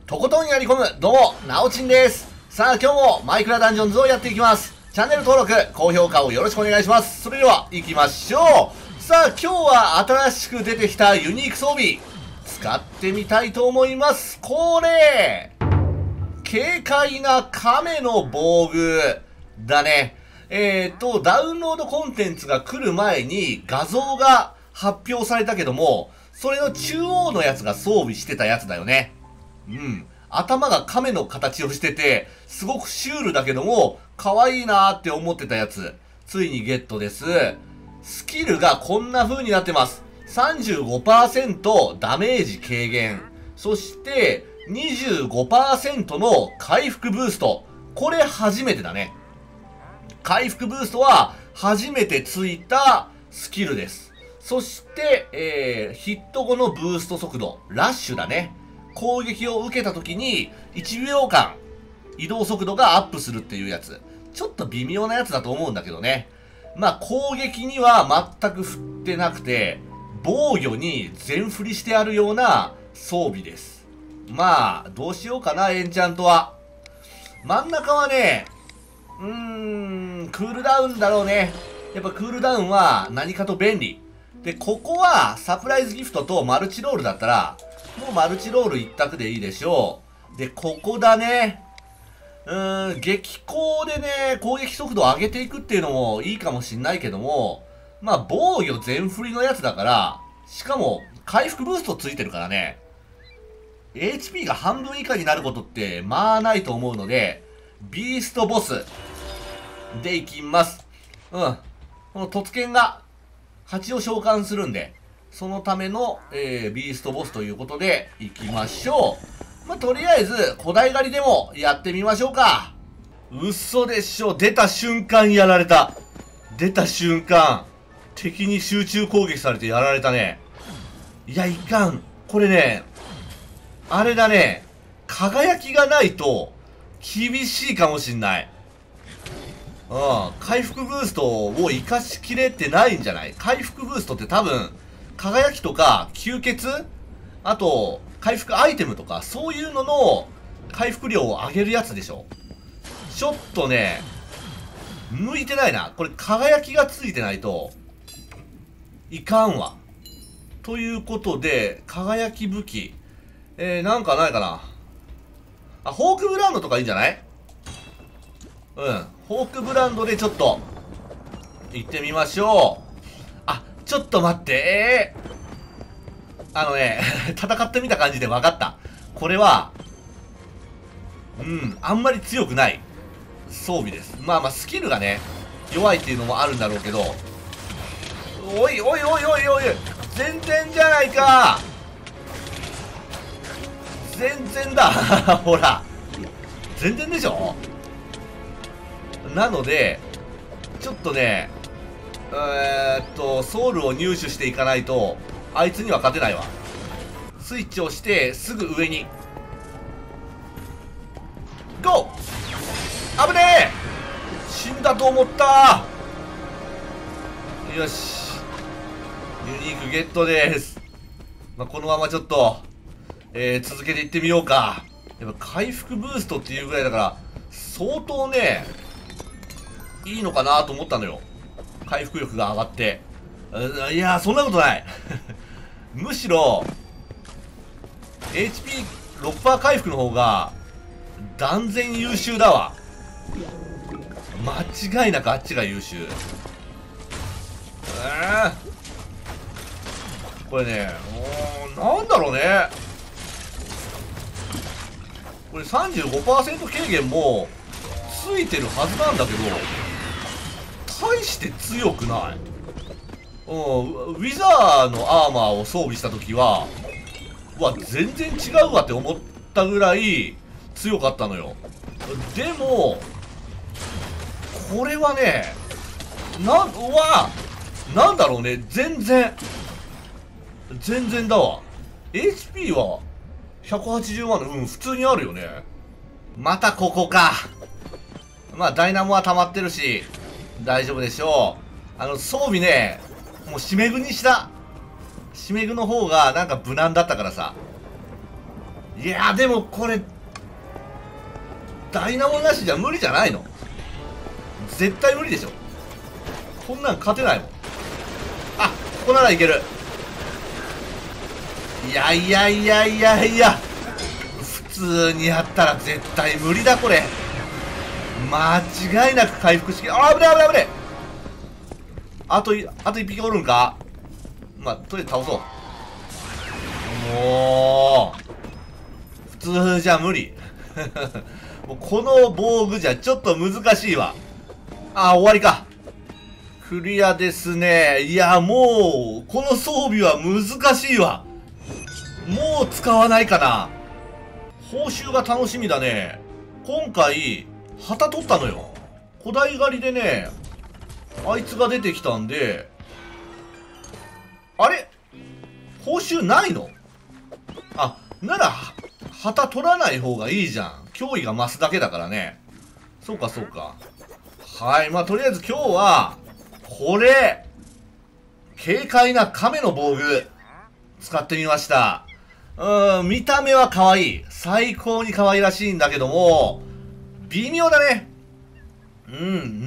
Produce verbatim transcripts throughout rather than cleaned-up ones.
とことんやり込む、どうも、なおちんです。さあ、今日もマイクラダンジョンズをやっていきます。チャンネル登録、高評価をよろしくお願いします。それでは、行きましょう。さあ、今日は新しく出てきたユニーク装備、使ってみたいと思います。これ、軽快な亀の防具だね。えーと、ダウンロードコンテンツが来る前に画像が発表されたけども、それの中央のやつが装備してたやつだよね。うん。頭が亀の形をしてて、すごくシュールだけども、可愛いなーって思ってたやつ。ついにゲットです。スキルがこんな風になってます。さんじゅうごパーセント ダメージ軽減。そして、にじゅうごパーセント の回復ブースト。これ初めてだね。回復ブーストは初めてついたスキルです。そして、えー、ヒット後のブースト速度。ラッシュだね。攻撃を受けた時にいちびょうかん移動速度がアップするっていうやつ。ちょっと微妙なやつだと思うんだけどね。まあ攻撃には全く振ってなくて、防御に全振りしてあるような装備です。まあ、どうしようかな、エンチャントは。真ん中はね、うーん、クールダウンだろうね。やっぱクールダウンは何かと便利。で、ここはサプライズギフトとマルチロールだったら、もうマルチロール一択でいいでしょう。で、ここだね。うーん、激高でね、攻撃速度を上げていくっていうのもいいかもしんないけども、まあ、防御全振りのやつだから、しかも、回復ブーストついてるからね、エイチピー が半分以下になることって、まあないと思うので、ビーストボスでいきます。うん。この突剣が、蜂を召喚するんで、そのための、えー、ビーストボスということで、いきましょう。まあ、とりあえず、古代狩りでもやってみましょうか。嘘でしょ。出た瞬間やられた。出た瞬間、敵に集中攻撃されてやられたね。いや、いかん。これね、あれだね、輝きがないと、厳しいかもしんない。うん。回復ブーストを活かしきれてないんじゃない？回復ブーストって多分、輝きとか吸血、あと回復アイテムとかそういうのの回復量を上げるやつでしょ。ちょっとね向いてないな。これ輝きがついてないといかんわ。ということで輝き武器、えー、なんかないかなあ。ホークブランドとかいいんじゃない？うん、ホークブランドでちょっと行ってみましょう。あ、ちょっと待って、えー、あのね、戦ってみた感じで分かった。これは、うん、あんまり強くない装備です。まあまあ、スキルがね、弱いっていうのもあるんだろうけど、おいおいおいおいおい、全然じゃないか。全然だ。ほら、全然でしょ。なので、ちょっとね、えーっと、ソウルを入手していかないと、あいつには勝てないわ。スイッチをして、すぐ上に。ゴー！危ねえ！死んだと思った！よし。ユニークゲットです。まあ、このままちょっと、えー、続けていってみようか。やっぱ回復ブーストっていうぐらいだから、相当ね、いいのかなと思ったのよ。回復力が上がって。いやー、そんなことない。むしろ、エイチピーろくパーセント 回復の方が、断然優秀だわ。間違いなくあっちが優秀。えー、これね、もう、なんだろうね。これ さんじゅうごパーセント 軽減も、ついてるはずなんだけど、大して強くない。うん、ウィザーのアーマーを装備した時は、うわ、全然違うわって思ったぐらい強かったのよ。でも、これはね、なん、うわ、なんだろうね、全然、全然だわ。エイチピー はひゃくはちじゅうまんの、うん、普通にあるよね。またここか。まあ、ダイナモは溜まってるし、大丈夫でしょう。あの、装備ね、もう、シメグにした。シメグの方が、なんか無難だったからさ。 いやでもこれダイナモなしじゃ無理じゃないの？絶対無理でしょ。こんなん勝てないもん。あ、ここならいける。いやいやいやいやいや、普通にやったら絶対無理だこれ。間違いなく回復式。あ、危ね危ね危ね。あといあと一匹おるんか。まあとりあえず倒そう。もう普通じゃ無理。もうこの防具じゃちょっと難しいわ。あ、終わりか。クリアですね。いや、もう、この装備は難しいわ。もう使わないかな。報酬が楽しみだね。今回、旗取ったのよ。古代狩りでね、あいつが出てきたんで、あれ報酬ないの？あ、なら、旗取らない方がいいじゃん。脅威が増すだけだからね。そうか、そうか。はい。まあ、とりあえず今日は、これ、軽快な亀の防具、使ってみました。うーん、見た目は可愛い。最高に可愛らしいんだけども、微妙だね。うん、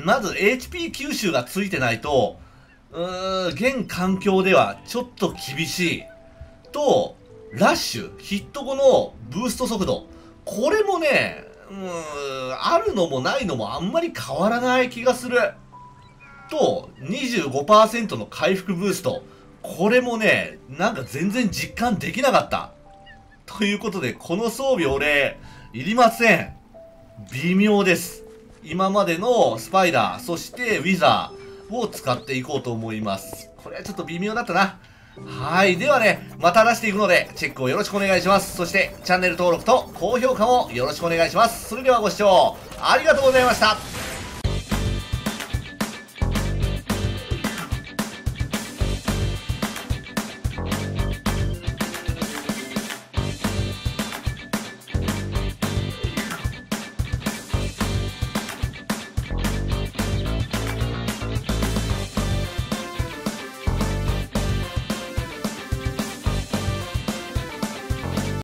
まず エイチピー 吸収がついてないと、うーん、現環境ではちょっと厳しい。と、ラッシュ、ヒット後のブースト速度。これもね、うーん、あるのもないのもあんまり変わらない気がする。と、にじゅうごパーセント の回復ブースト。これもね、なんか全然実感できなかった。ということで、この装備俺、いりません。微妙です。今までのスパイダー、そしてウィザーを使っていこうと思います。これはちょっと微妙だったな。はい。ではね、また出していくので、チェックをよろしくお願いします。そして、チャンネル登録と高評価もよろしくお願いします。それではご視聴ありがとうございました。